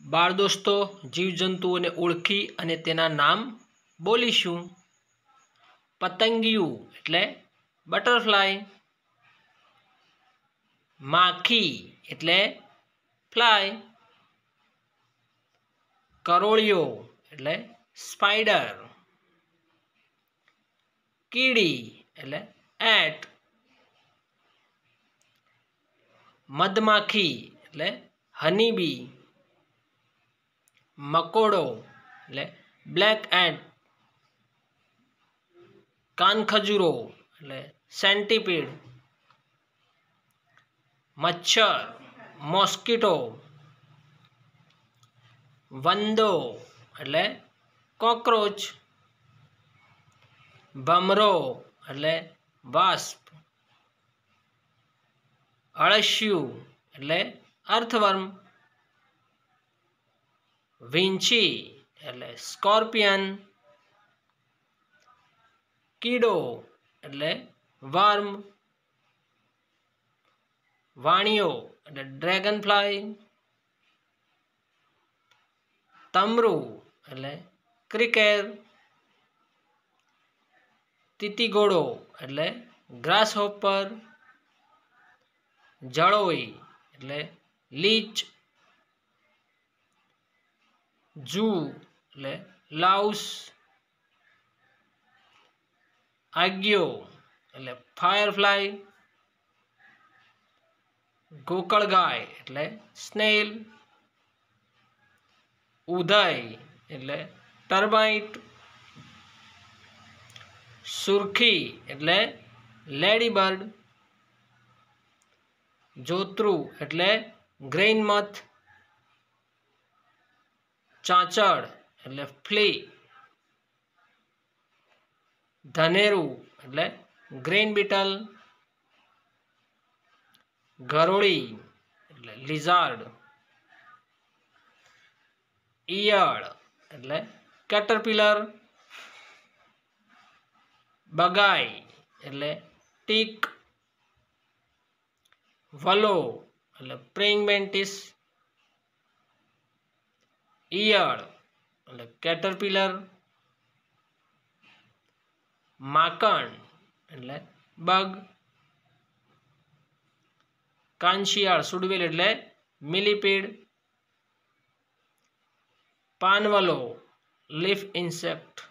બાળ દોસ્તો, જીવજંતુઓને ઓળખી અને તેના નામ બોલીશું. પતંગિયું એટલે બટરફ્લાય, માખી એટલે ફ્લાય, કરોળિયો એટલે સ્પાઈડર, કીડી એટલે એટ, મધમાખી એટલે હનીબી, મકોડો એટલે બ્લેક એન્ટ, કાનખજૂરો એટલે સેન્ટીપીડ, મચ્છર મોસ્કીટો, વંદો એટલે કોકરોચ, ભમરો એટલે વાસ્પ, અળસિયું એટલે અર્થવર્મ, વીંછી એટલે સ્કોર્પિયન, કીડો એટલે વર્મ, વાણિયો એટલે ડ્રેગન ફ્લાય, તમરું એટલે ક્રિકેર, તીતીગોળો એટલે ગ્રાસ હોપર, જળોઈ એટલે લીચ, જૂ એટલે લાઉસ, આગિયો એટલે ફાયરફ્લાય, ગોકળગાય એટલે સ્નેલ, ઉદય એટલે ટર્માઇટ, સુરખી એટલે લેડીબર્ડ, જોતરું એટલે ગ્રેઇન મથ, ચાંચડ એટલે ફ્લી, ધનેરું એટલે ગ્રેઇન બીટલ, ગરોળી એટલે લિઝાર્ડ, ઈયળ એટલે કેટરપિલર, બગાઈ એટલે ટીક, વલો એટલે પ્રેઇંગ મેન્ટિસ, ઈયળ એટલે કેટરપિલર, માકણ એટલે બગ, કાનશિયાળ સુડવેલ એટલે મિલીપીડ, પાનવલો લીફ ઇન્સેક્ટ,